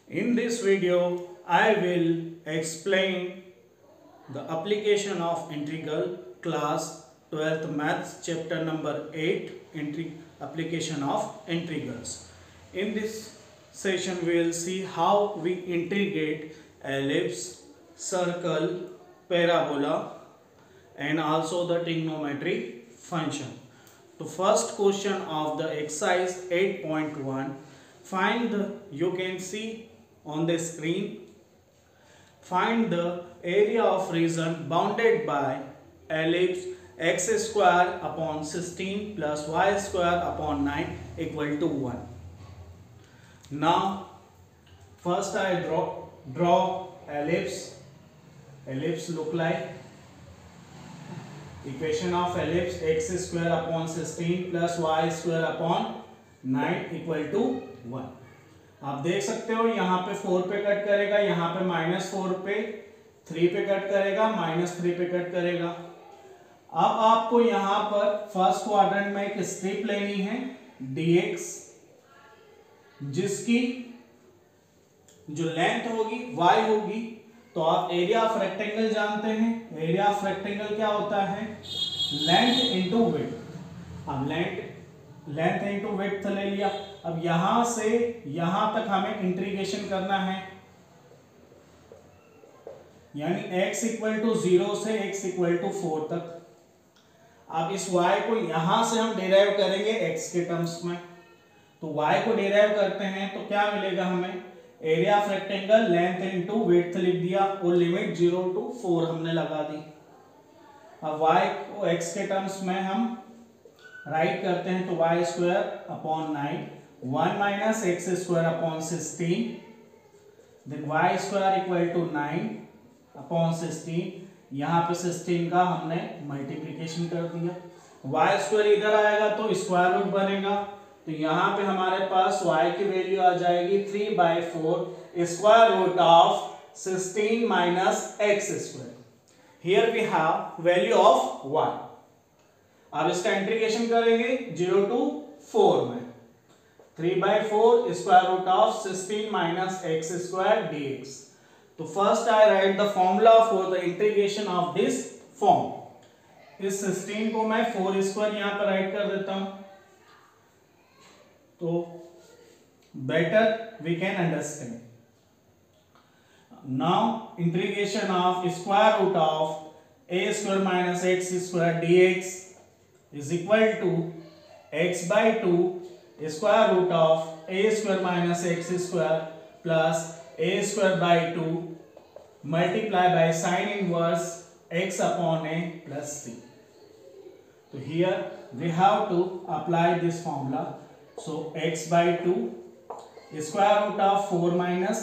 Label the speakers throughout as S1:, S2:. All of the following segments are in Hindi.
S1: In this video, I will explain the application of integral class 12th maths chapter number 8 application of integrals. In this session we will see how we integrate ellipse, circle, parabola and also the trigonometry function. The first question of the exercise 8.1, find the, you can see on the screen, find the area of region bounded by ellipse x square upon 16 plus y square upon 9 equal to 1. Now first I draw ellipse. Ellipse look like equation of ellipse x square upon 16 plus y square upon 9 equal to 1. आप देख सकते हो यहाँ पे 4 पे कट करेगा, यहाँ पे -4 पे 3 पे कट करेगा, -3 पे कट करेगा. अब आपको यहाँ पर फर्स्ट क्वाड्रेंट में एक स्ट्रिप लेनी है dx, जिसकी जो लेंथ होगी y होगी. तो आप एरिया ऑफ रेक्टेंगल जानते हैं. एरिया ऑफ रेक्टेंगल क्या होता है? Length into width. अब लेंथ इनटू विड्थ ले लिया. अब यहां से यहां तक हमें इंटीग्रेशन करना है, यानी x इक्वल टू 0 से x इक्वल टू 4 तक. अब इस y को यहां से हम डिराइव करेंगे x के टर्म्स में. तो y को डिराइव करते हैं तो क्या मिलेगा हमें? Area of rectangle length into width लिख दिया और लिमिट 0 to 4 हमने लगा दी. अब y को x के टर्म्स में हम राइट करते हैं तो y square upon 9 1 minus x square upon 16, then y square equal to 9 upon 16. यहाँ पे 16 का हमने मल्टीप्लिकेशन कर दिया. y स्क्वायर इधर आएगा तो स्क्वायर रूट बनेगा. तो यहाँ पे हमारे पास y की वैल्यू आ जाएगी 3/4 square root of 16 minus x square. Here we have value of y. अब इसका इंटीग्रेशन करेंगे 0 to 4 में. 3/4 square root of 16 minus x square dx. तो first I write the formula for the integration of this form. इस 16 को मैं 4 स्क्वायर यहाँ पर राइट कर देता हूं तो better we can understand. Now integration of square root of a square minus x square dx is equal to x by 2 square root of a square minus x square plus a square by 2 multiply by sin inverse x upon a plus c. So here we have to apply this formula. So x by 2 square root of 4 minus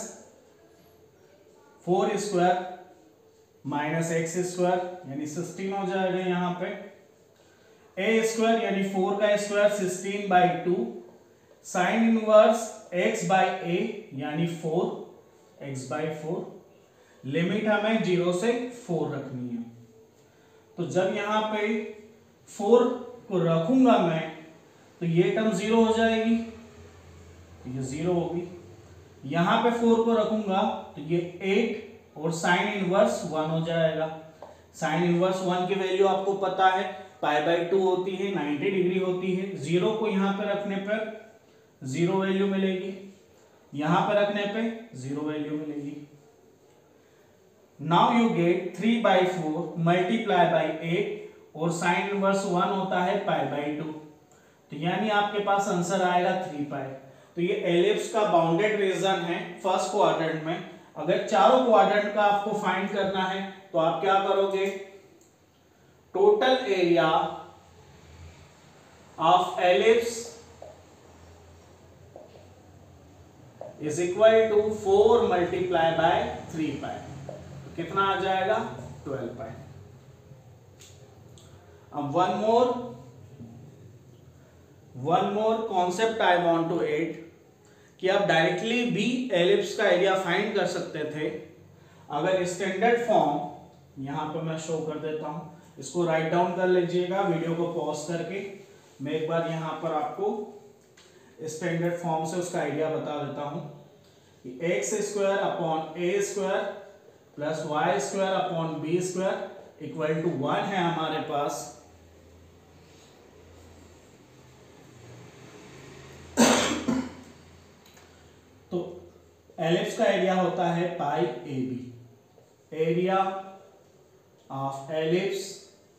S1: 4 square minus x square यानी 16 हो जाएगा. यहाँ पे a स्क्वायर यानी 4 का square 16/2 sine inverse x by a यानी 4x/4. लिमिट हमें 0 से 4 रखनी है. तो जब यहाँ पे 4 को रखूंगा मैं तो ये टर्म 0 हो जाएगी, तो ये 0 होगी. यहाँ पे 4 को रखूंगा तो ये 8 और साइन इनवर्स 1 हो जाएगा. साइन इनवर्स 1 की वैल्यू आपको पता है π/2 होती है, 90 डिग्री होती है. 0 को यहाँ पे रखने पर 0 वैल्यू मिलेगी, यहाँ पे रखने पे 0 वैल्यू मिलेगी. Now you get 3/4 multiply by 8 और साइन इनवर्स 1 होता है π/2. तो यानी आपके पास आंसर आएगा 3π. तो ये एलिप्स का बाउंडेड रीजन है फर्स्ट क्वाड्रेंट में. अगर चारों क्वाड्रेंट का आपको फाइंड करना है तो आप क्या करोगे? Total area of ellipse is equal to 4 multiply by 3π. तो कितना आ जाएगा? 12π. अब one more concept I want to add कि आप डायरेक्टली भी एलिप्स का एरिया फाइंड कर सकते थे. अगर स्टैंडर्ड फॉर्म यहां पर मैं शो कर देता हूं, इसको राइट डाउन कर लीजिएगा वीडियो को पॉज करके. मैं एक बार यहां पर आपको स्टैंडर्ड फॉर्म से उसका आइडिया बता देता हूं कि x square upon a square plus y square upon b square equal to 1 है हमारे पास। तो एलिप्स का एरिया होता है pi a b, area of ellipse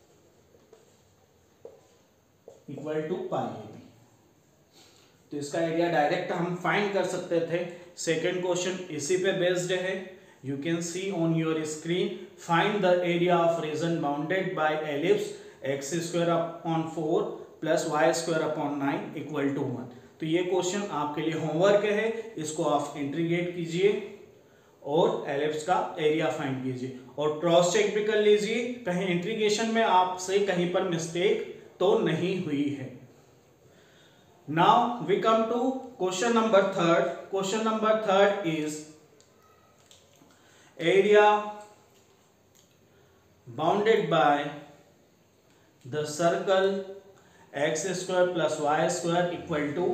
S1: equal to pi a b. तो इसका एरिया डायरेक्ट हम फाइंड कर सकते थे। सेकंड क्वेश्चन इसी पे बेस्ड है। You can see on your screen, find the area of region bounded by ellipse x square upon 4 plus y square upon 9 equal to 1। तो ये क्वेश्चन आपके लिए होमवर्क है, इसको आप इंटीग्रेट कीजिए और एलिप्स का एरिया फाइंड कीजिए और क्रॉस चेक भी कर लीजिए कहीं इंटीग्रेशन में आपसे कहीं पर मिस्टेक तो नहीं हुई है। Now we come to question number third. Question number third is area bounded by the circle x square plus y square equal to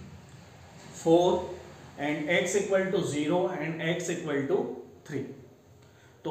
S1: 4 and x equal to 0 and x equal to 3. तो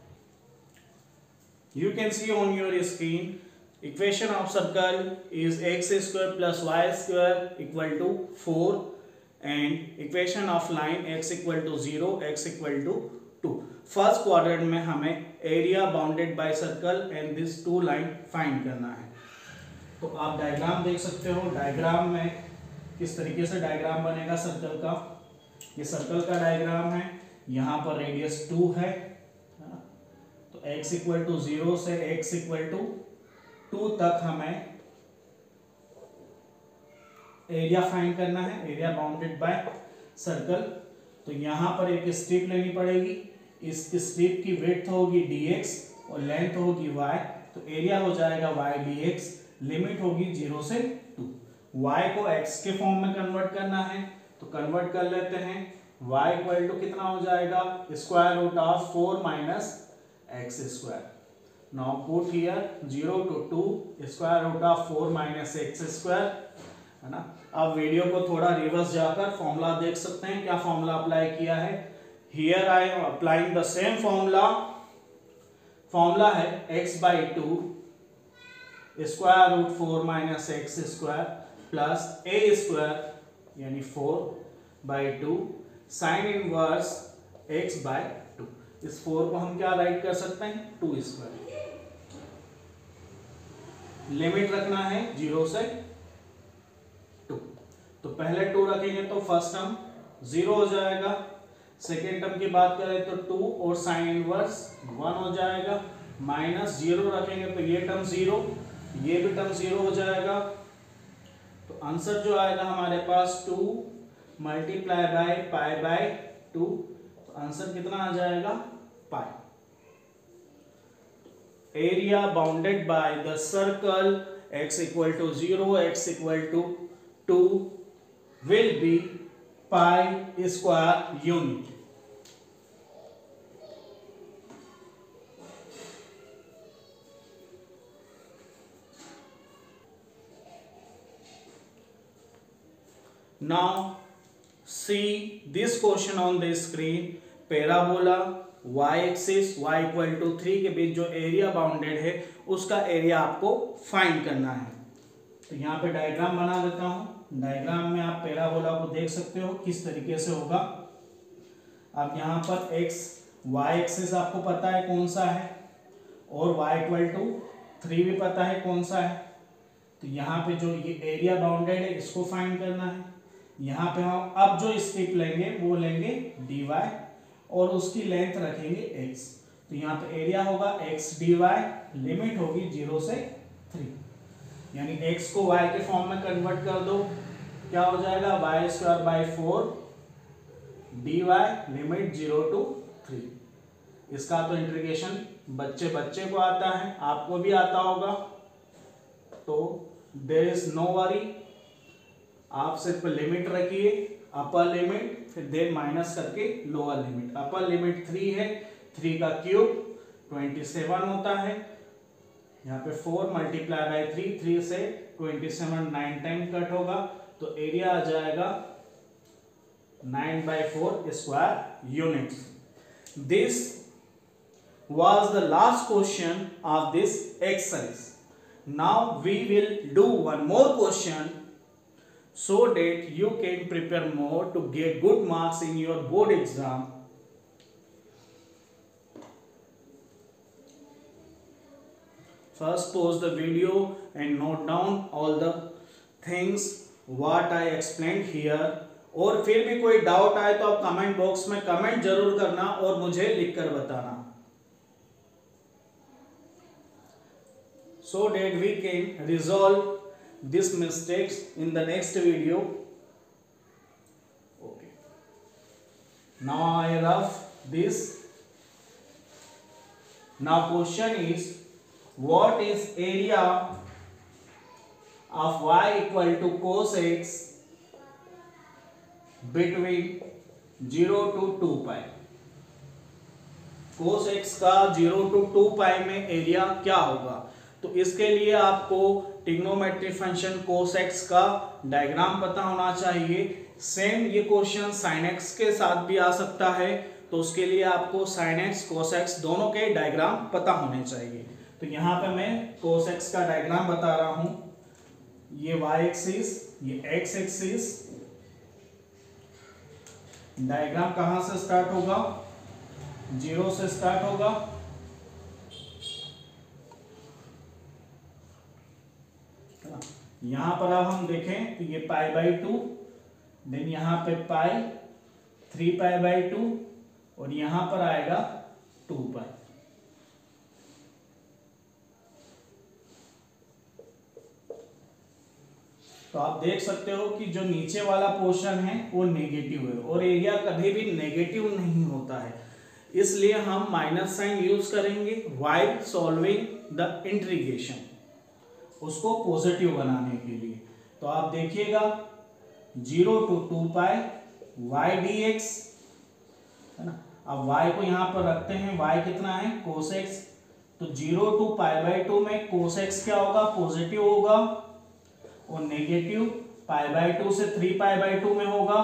S1: you can see on your screen equation of circle is x square plus y square equal to 4 and equation of line x equal to 0 x equal to 2. First quadrant में हमें area bounded by circle and this two line find करना है। तो आप डायग्राम देख सकते हो, डायग्राम में किस तरीके से डायग्राम बनेगा सर्कल का। ये सर्कल का डायग्राम है, यहाँ पर रेडियस 2 है ना? तो x इक्वल टू 0 से x इक्वल टू 2 तक हमें एरिया फाइंड करना है, एरिया बाउंडेड बाय सर्कल। तो यहाँ पर एक स्ट्रिप लेनी पड़ेगी, इस स्ट्रिप की विड्थ होगी dx और लेंथ होगी y। तो एरिया हो जाएगा y dx, लिमिट होगी 0 से 2। y को x के फॉर्म में कन्वर्ट करना है तो कन्वर्ट कर लेते हैं। y इक्वल टू कितना हो जाएगा, square root of 4 minus x square. Now put here 0 to 2 square root of 4 minus x square, है ना। अब वीडियो को थोड़ा रिवर्स जाकर फॉर्मूला देख सकते हैं, क्या फॉर्मूला अप्लाई किया है। Here I am applying the same formula. Formula है x by 2 square root 4 minus x square plus a square यानी 4 by 2 sine inverse x by 2। इस 4 को हम क्या राइट कर सकते हैं, 2 स्क्वायर। लिमिट रखना है 0 से 2। तो पहले 2 रखेंगे तो फर्स्ट टर्म 0 हो जाएगा, सेकेंड टर्म की बात करें तो 2 और साइन इनवर्स 1 हो जाएगा, माइनस 0 रखेंगे तो ये टर्म 0, ये भी टर्म 0 हो जाएगा। तो आंसर जो आएगा हमारे पास 2 मल्टीप्लाई बाय पाई बाय 2। तो आंसर कितना आ जाएगा, pi. Area bounded by the circle x equal to 0 x equal to 2 will be pi square unit. Now see this question on the screen. Parabola y axis y equal to 3 के बीच जो एरिया बाउंडेड है उसका एरिया आपको फाइंड करना है। तो यहाँ पे डायग्राम बना देता हूँ। डायग्राम में आप पैराबोला को देख सकते हो किस तरीके से होगा। अब यहाँ पर x y एक्सिस आपको पता है कौन सा है और y इक्वल टू 3 भी पता है कौन सा है। तो यहाँ पे जो ये एरिया बाउंडेड है इसको फाइंड करना है। यहाँ पे हम अब जो स्ट्रिप लेंगे वो लेंगे dy और उसकी लेंथ रखेंगे x। तो यहाँ पे एरिया होगा x dy, लिमिट होगी 0 से 3, यानी x को y के फॉर्म में कन्वर्ट कर दो, क्या हो जाएगा y square by 4 dy, limit 0 to 3। इसका तो इंटीग्रेशन बच्चे को आता है, आपको भी आता होगा, तो देयर इज नो वरी। आप सिर्फ लिमिट रखिए, अपर लिमिट फिर देन माइनस करके लोअर लिमिट। अपर लिमिट 3 है, 3 का क्यूब 27 होता है। यहाँ पे 4 मल्टीप्लाई बाई 3 से 27 9 टाइम कट होगा, तो एरिया आ जाएगा 9/4 square units. This was the last question of this exercise. Now we will do one more question so that you can prepare more to get good marks in your board exam. First pause the video and note down all the things what I explained here. और फिर भी कोई डाउट आए तो आप कमेंट बॉक्स में कमेंट जरूर करना और मुझे लिखकर बताना, so that we can resolve these mistakes in the next video. Okay, now I rough this. Now question is, what is area of y equal to cos x between 0 to 2 pi? cos x का 0 to 2 pi में एरिया क्या होगा? तो इसके लिए आपको ट्रिग्नोमेट्री फंक्शन cos x का डायग्राम पता होना चाहिए। सेम ये क्वेश्चन sin x के साथ भी आ सकता है, तो उसके लिए आपको sin x cos x दोनों के डायग्राम पता होने चाहिए। तो यहाँ पे मैं cos x का डायग्राम बता रहा हूं। ये y एक्सिस, ये x एक्सिस। डायग्राम कहां से स्टार्ट होगा? 0 से स्टार्ट होगा। यहां पर अब हम देखें तो ये π/2, देन यहां पे पाई 3π/2 और यहां पर आएगा 2π। तो आप देख सकते हो कि जो नीचे वाला पोर्शन है वो नेगेटिव है और एरिया कभी भी नेगेटिव नहीं होता है, इसलिए हम माइनस साइन यूज करेंगे व्हाइल सॉल्विंग द इंटीग्रेशन, उसको पॉजिटिव बनाने के लिए। तो आप देखिएगा 0 to 2π y dx है ना। अब y को यहां पर रखते हैं, y कितना है cos x, तो 0 to π/2 में cos x क्या होगा? पॉजिटिव होगा, और नेगेटिव π/2 से 3π/2 में होगा,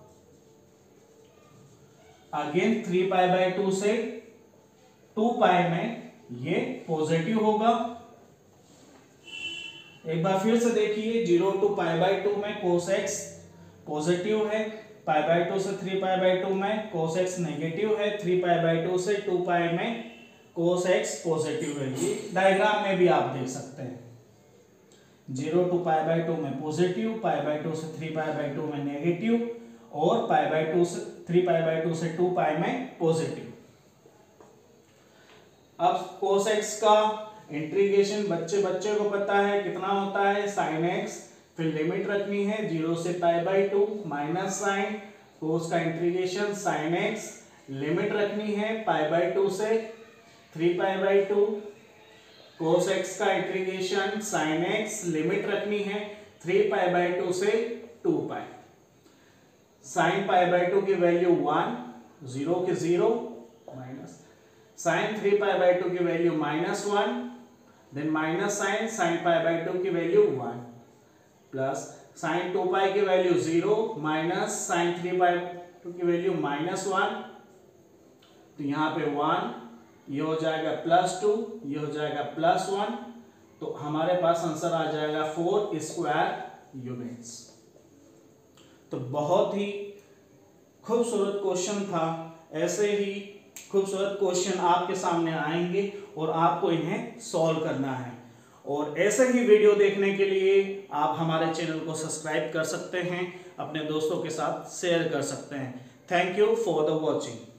S1: अगेन 3π/2 से 2π में ये पॉजिटिव होगा। एक बार फिर से देखिए, 0 to π/2 में cos x पॉजिटिव है, π/2 से 3π/2 में cos x नेगेटिव है, 3π/2 से 2π में cos x पॉजिटिव है। ये डायग्राम में भी आप देख सकते हैं, 0 to π/2 में पॉजिटिव, π/2 से 3π/2 में नेगेटिव और π/2 से 3π/2 से 2π में पॉजिटिव। अब cos x का इंटीग्रेशन बच्चे को पता है कितना होता है sin x, फिर लिमिट रखनी है 0 से π/2 माइनस साइन cos का इंटीग्रेशन sin x, लिमिट रखनी है π/2 से 3π/2 cos x का इंटीग्रेशन sin x, लिमिट रखनी है 3π/2 से 2π। sin π/2 की वैल्यू 1, 0 की 0 माइनस sin 3π/2 की वैल्यू -1, देन माइनस sin π/2 की वैल्यू 1 प्लस sin 2π की वैल्यू 0 माइनस sin 3π/2 की वैल्यू -1, तो यहाँ पे 1, ये हो जाएगा +2, ये हो जाएगा +1, तो हमारे पास आंसर आ जाएगा 4 स्क्वायर यूनिट्स। तो बहुत ही खूबसूरत क्वेश्चन था। ऐसे ही खूबसूरत क्वेश्चन आपके सामने आएंगे और आपको इन्हें सॉल्व करना है। और ऐसे ही वीडियो देखने के लिए आप हमारे चैनल को सब्सक्राइब कर सकते हैं, अपने दोस्तों के साथ शेयर कर सकते हैं। Thank you for the watching.